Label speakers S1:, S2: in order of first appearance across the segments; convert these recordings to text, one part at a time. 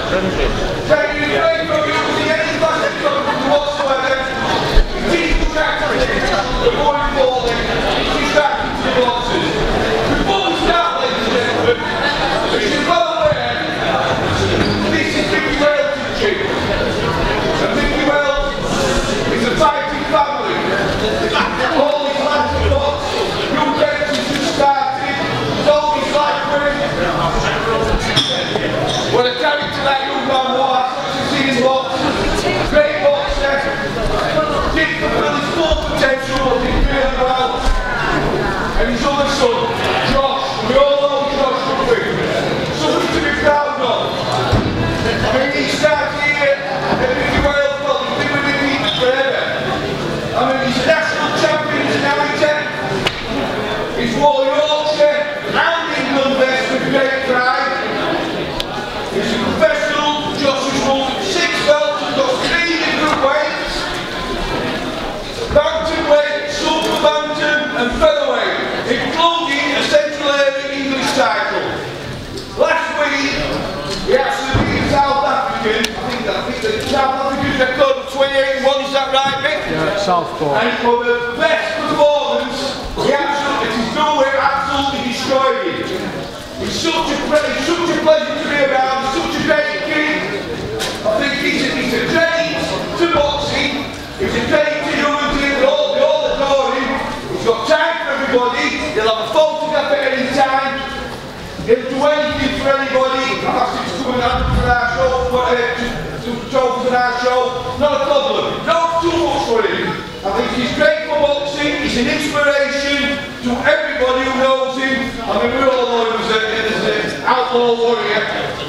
S1: Well, a character like you gone wild, such as he was, great boxer, did fulfill his full potential, but did really well. And his other son, Josh, we all know Josh would be something to be proud of. I mean, he started here at Mickey Wales, well, he's been with me forever. I mean, he's a national champion, he's now in 10. He's won Yorkshire and England best with great pride. He's a professional, Josh has won 6 belts, he's got 3 different weights. Bantamweight, super bantam and featherweight, including a Central Area English title. Last week, he actually beat South African, I think the South African's record of 28-1, is that right, Mick?
S2: Yeah, Southpaw.
S1: And for the best performance, he absolutely destroyed him. It's such a pleasure to be around, he's such a great kid. I think he's a credit to boxing, he's a credit to Newington, they all adore him. He's got time for everybody, he'll have a photograph at any time, he'll do anything for anybody. I've asked him to come and have for our show, to talk for our show, not a problem, not too much for him. I think he's great for boxing, he's an inspiration to everybody who knows him. I mean, we all know him as an outlaw warrior.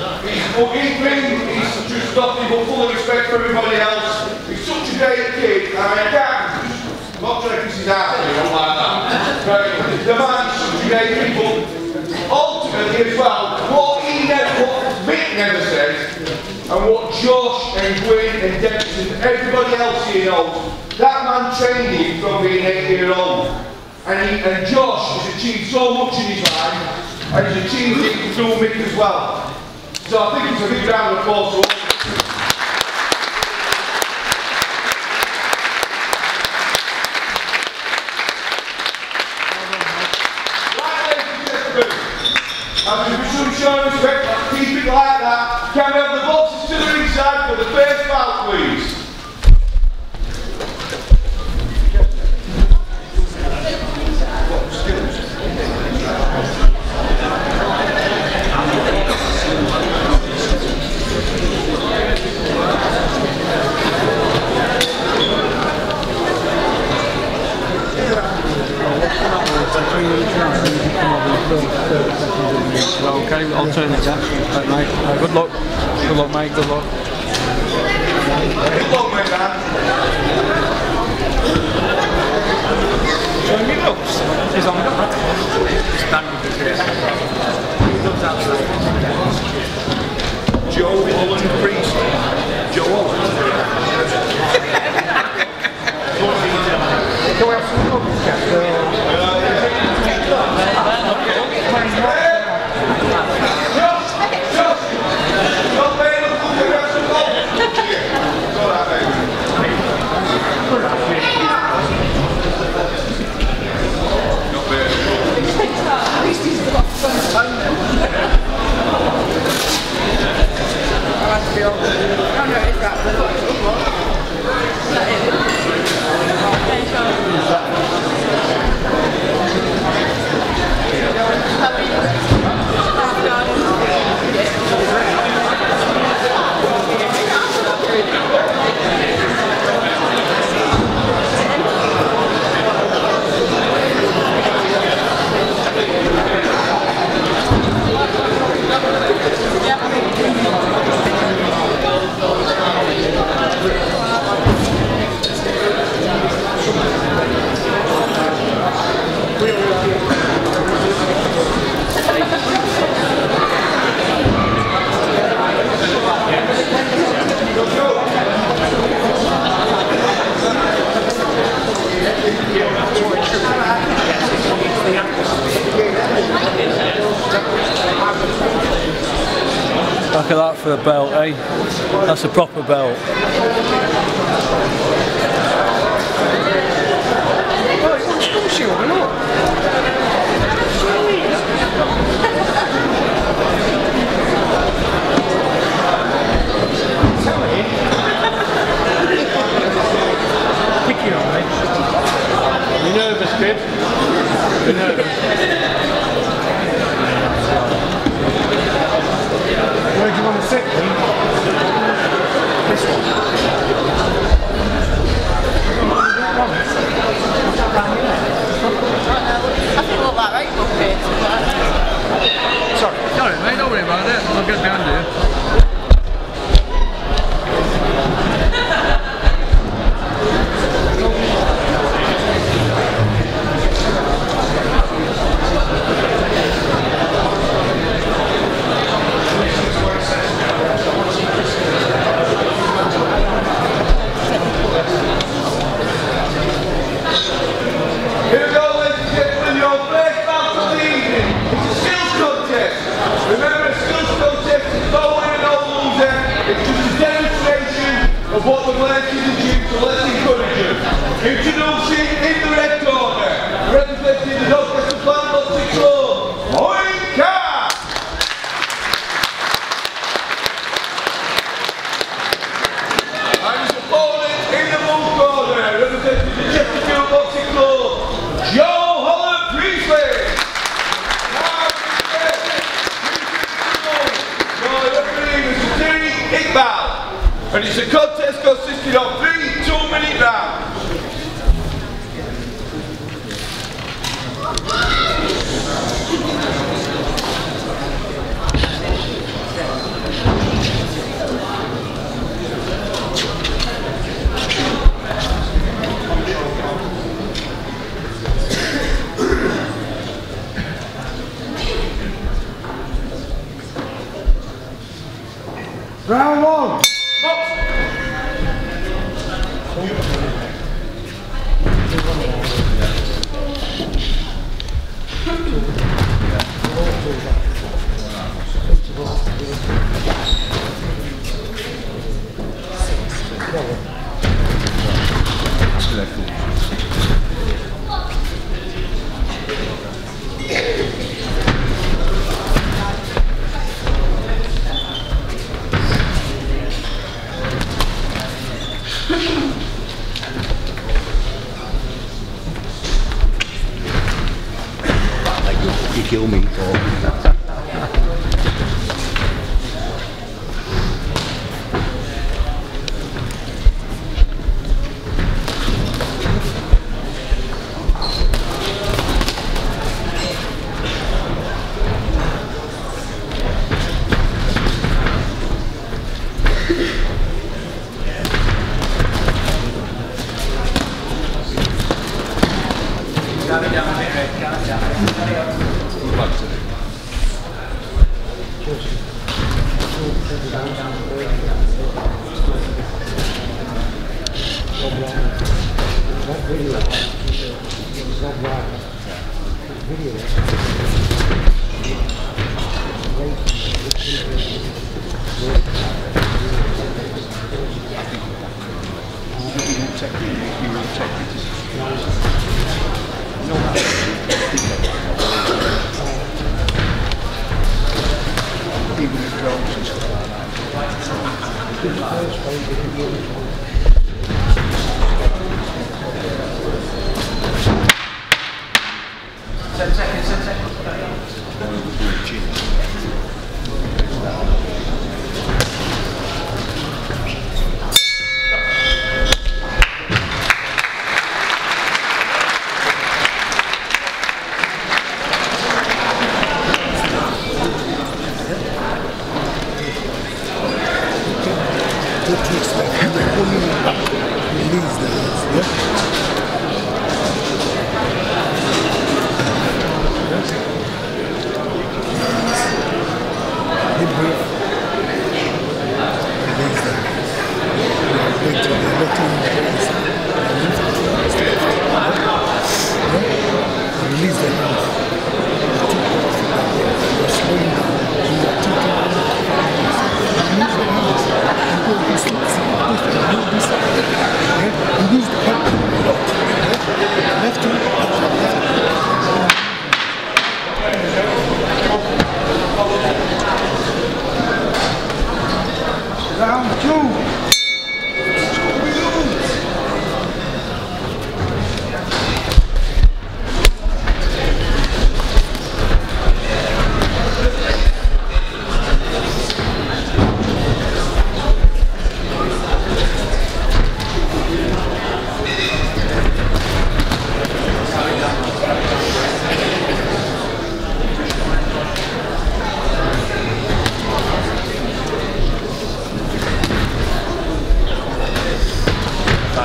S1: He's just nothing but full of respect for everybody else. He's such a great kid. I mean, I'm not trying to kiss his ass or anything like that. But the man is such a great kid, but ultimately as well, what Mick never says, and what Josh and Gwyn and Dennis and everybody else here knows, that man trained him from being 8 years old. And Josh has achieved so much in his life, and he's achieved it through Mick as well. So I think it's a big round of applause to all. Right, ladies and gentlemen, as we should show respect, keep it like that. Can we have the boxers to the inside for the first bout, please?
S2: Okay, I'll turn it down. Right, mate. Good luck. Good luck, mate. Good luck.
S1: Good luck, my man.
S2: Show me looks. He's on the Joe Holland Priest. Joe Holland. Can we have some looks, for a belt, eh? That's a proper belt.
S3: Picky on me. You nervous, kid? You nervous? Where do you want to sit then? This one.
S4: I think we'll like right up here.
S3: Sorry. Sorry, mate, don't worry about it. I'll get behind you.
S1: Here we go, ladies and gentlemen, your first bout of the evening. It's a skills contest. Remember, a skills contest is no winner, no loser. It's just a demonstration of what the players can do, so let's encourage them. Introducing in the red corner, representing the Northwest Plan Boxing Club, Mickys! And his opponent in the blue corner, representing the Chesterfield Boxing Club, and it's a contest consisting of 3 2-minute rounds.
S3: Round one.
S5: You kill me for. What do you expect?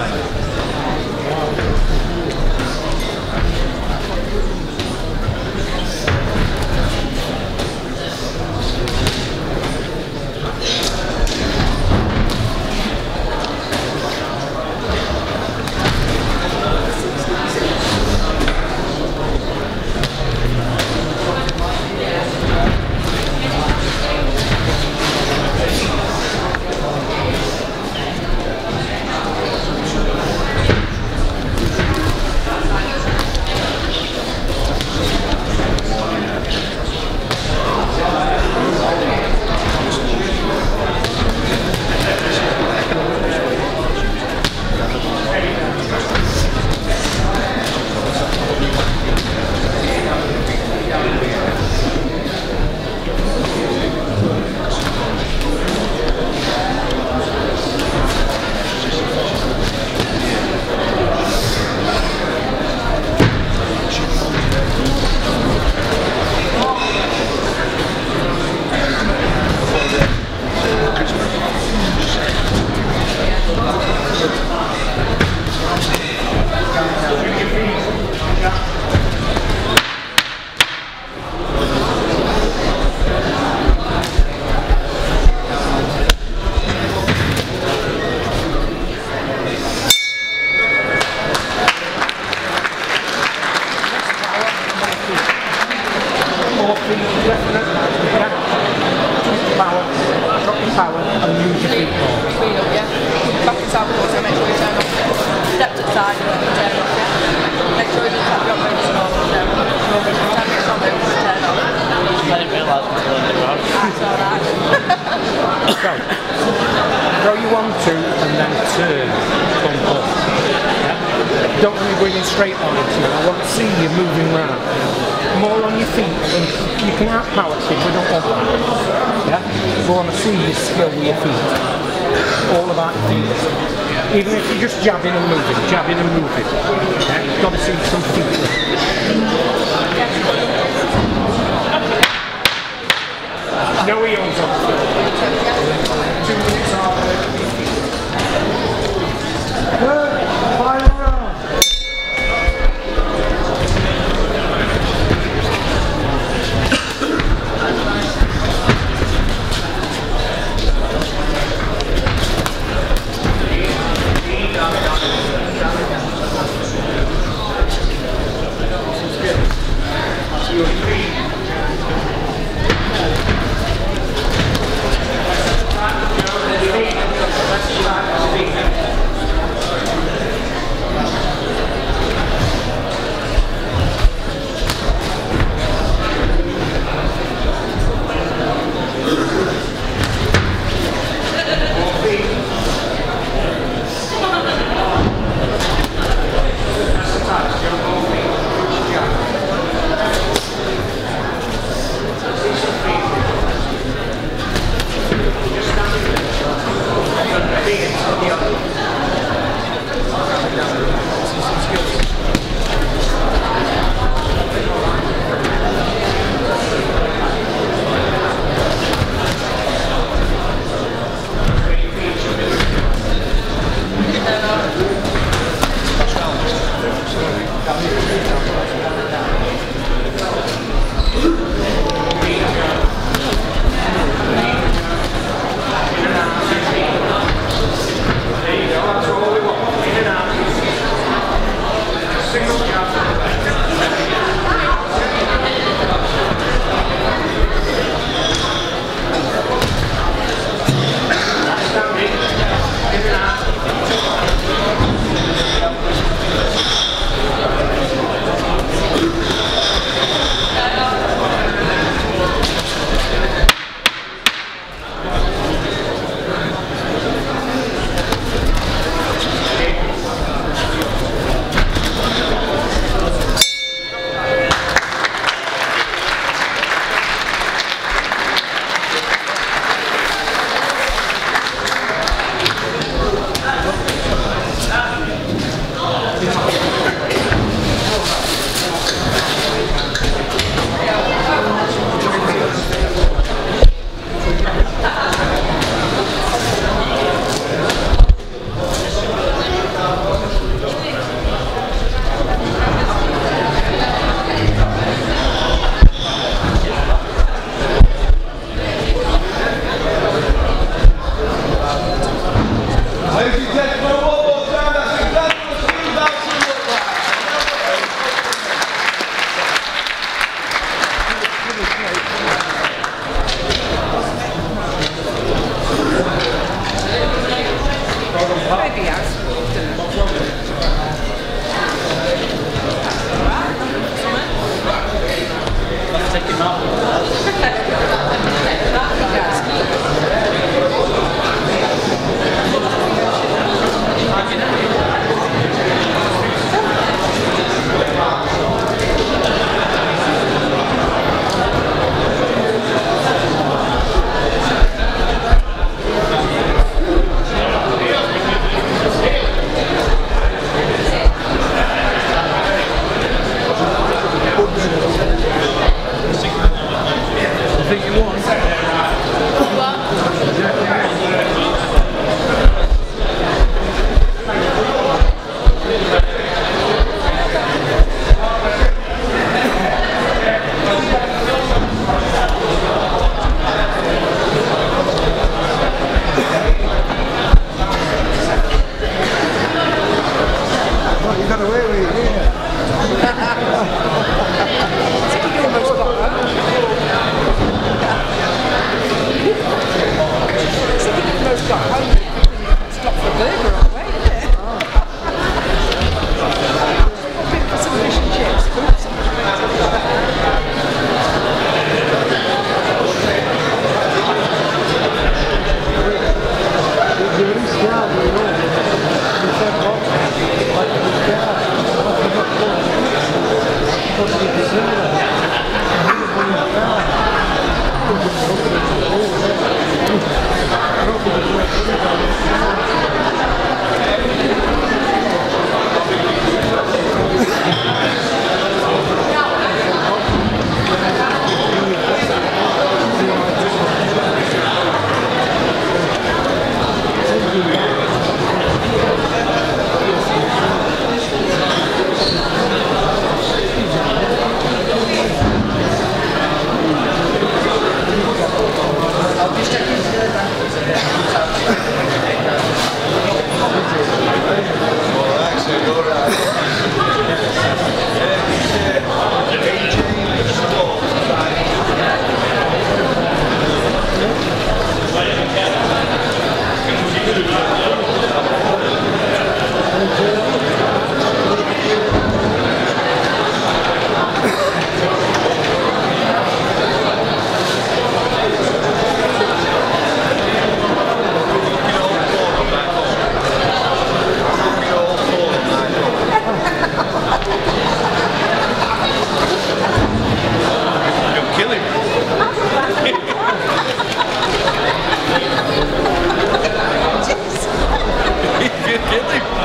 S6: Throw you 1, 2 and then turn from up. Yeah? Don't want you going in straight lines now. I want to see you moving round. More on your feet. You can out power kick, we don't want that. Yeah? We want to see your skill with your feet. All about your feet. Even if you're just jabbing and moving. Yeah? You've got to see some feet. No wheels on. 2 minutes off. Good. Final round.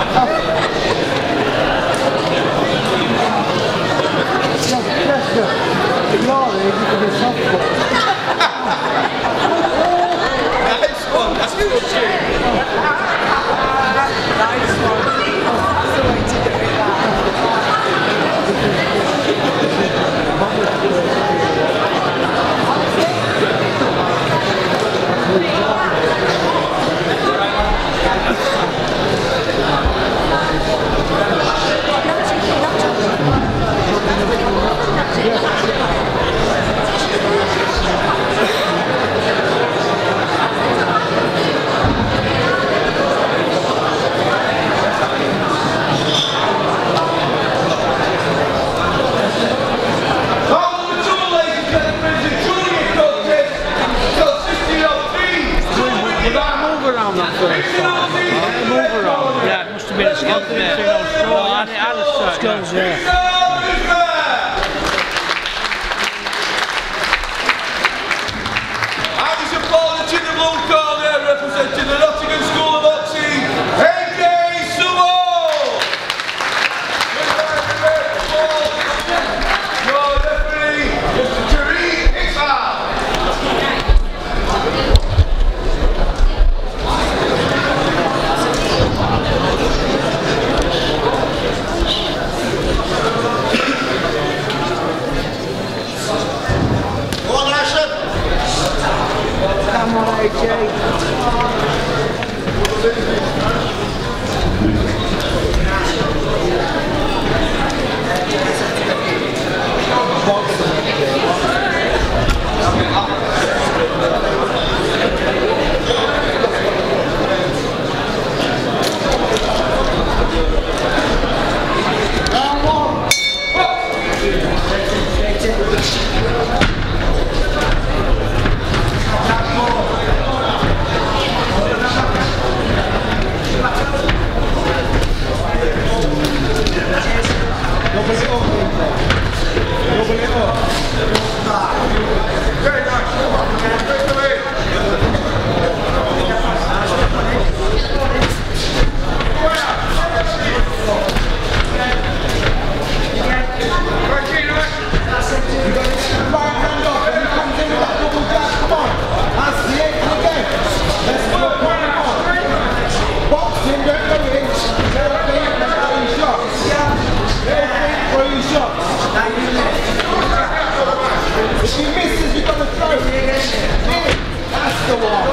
S1: Nice one, that's good tune.
S4: Nice one. That's the way to do it,
S3: Yeah, it must have been a skill there. Well, I had a skills, yeah.
S1: Representing the Nottingham School of Boxing, AJ Sumo! Your referee, Mr. Kareem Issa!
S6: Come on, AJ.
S1: If he misses, you've got to throw it in. That's the one.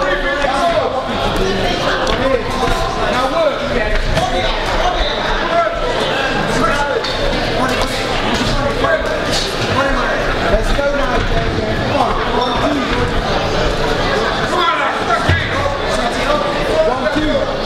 S1: Now work. Let's go now, JJ. Come on. 1, 2. Come on, 1, 2.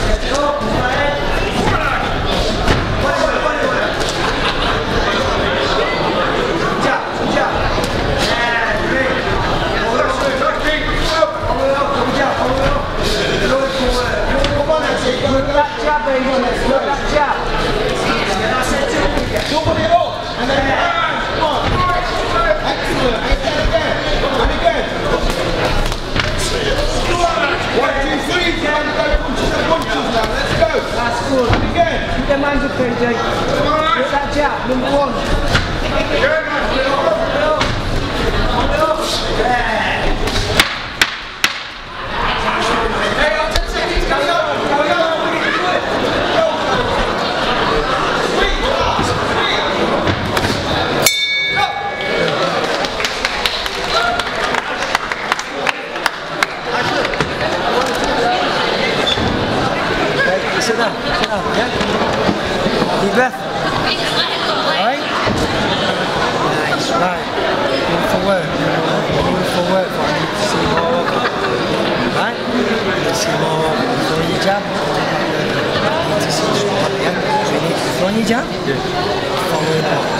S7: Sit down, yeah? Deep breath. Alright? Nice, right. Move for work. Move for work, but I need to see more of it. Right? I need to see more of it. Throw your jab. I need to see some more, yeah? So you need to throw your jab. Follow it up.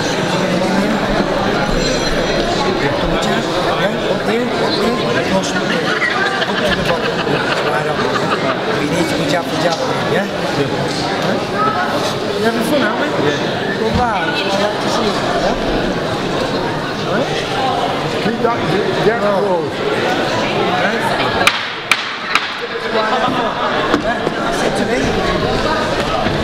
S7: Throw your jab. Yeah? Up there. Close to the body. Up to the body. Right up. We need to be jab for jab, yeah? Right? You're having fun, aren't we? Yeah. Go back. I'd like to see it, yeah? Right?
S3: Keep that down the road.
S7: Right? Yeah? That's it to me.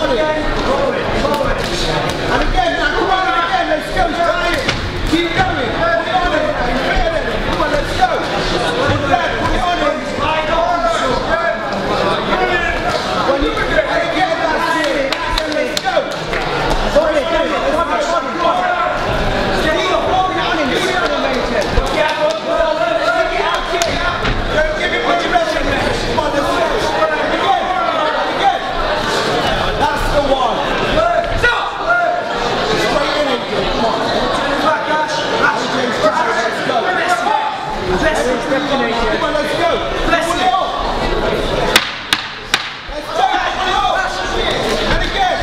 S1: And again, now come on again, let's go, Johnny. Keep going. Put it on him. Come on, let's go. Put that, put it on him. When you again, that's it. Let's go. Hold it, hold it. Come on. Put it on him, mate. Don't give him what you reckon, mate. Come on, let's go. Again. That's the one. Come on, let's go. Let's go. Let's go. And again.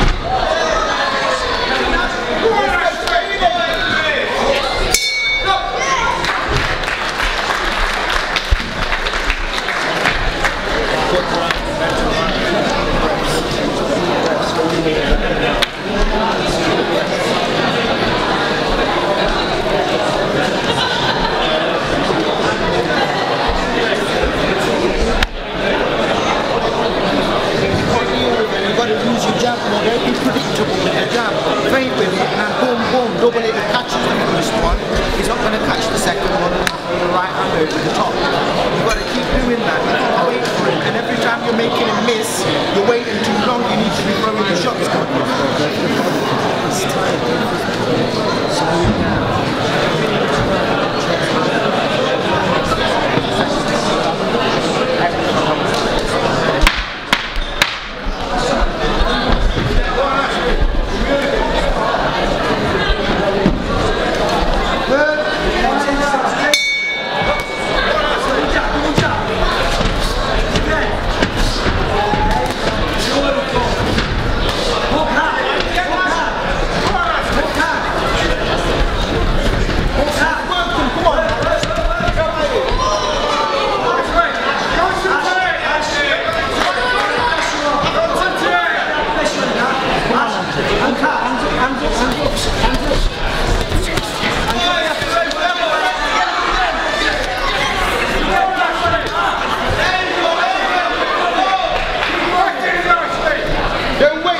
S1: Let's go straight in.
S8: Double it, it catches the first one, he's not going to catch the second one with the right hand over the top. You've got to keep doing that, you can't wait for him, and every time you're making him miss, you're waiting too long, you need to be throwing the shots.
S1: Don't wait.